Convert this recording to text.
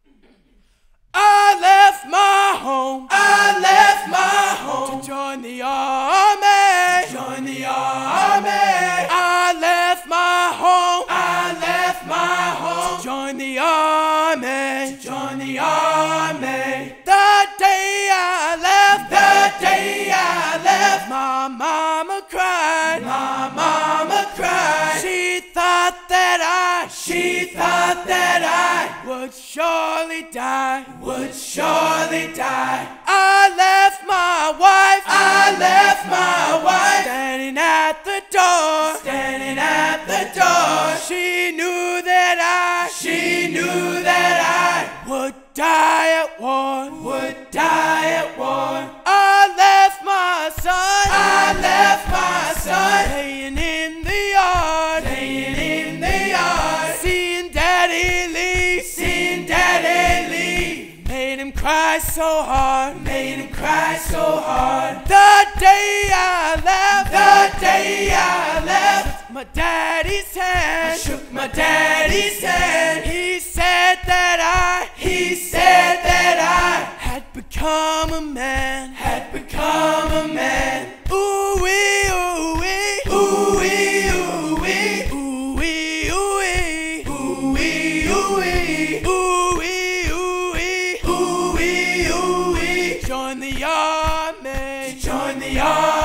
I left my home. I left my home to join the army. Join the army. I left my home. I left my home to join the army. Join the army. The day I left. The day I left. My mama cried. My mama cried. She thought that I would surely die. would surely die. I left my wife. I left my wife Standing at the door. standing at the door. She knew that I would die at war. would die at war. I left my son. I left my son Laying in the yard. laying in the yard. Seeing daddy leave. Seeing daddy leave Made him cry so hard. made him cry so hard. The day I left. The day I left, My daddy's I hand. shook my daddy's hand. He said that He said that I had become a man. had become a man. Ooh wee, ooh wee, Ooh wee, ooh wee, ooh wee, ooh wee, ooh wee, ooh wee, ooh wee, ooh wee. ooh wee, ooh wee. Join the army. Join the army.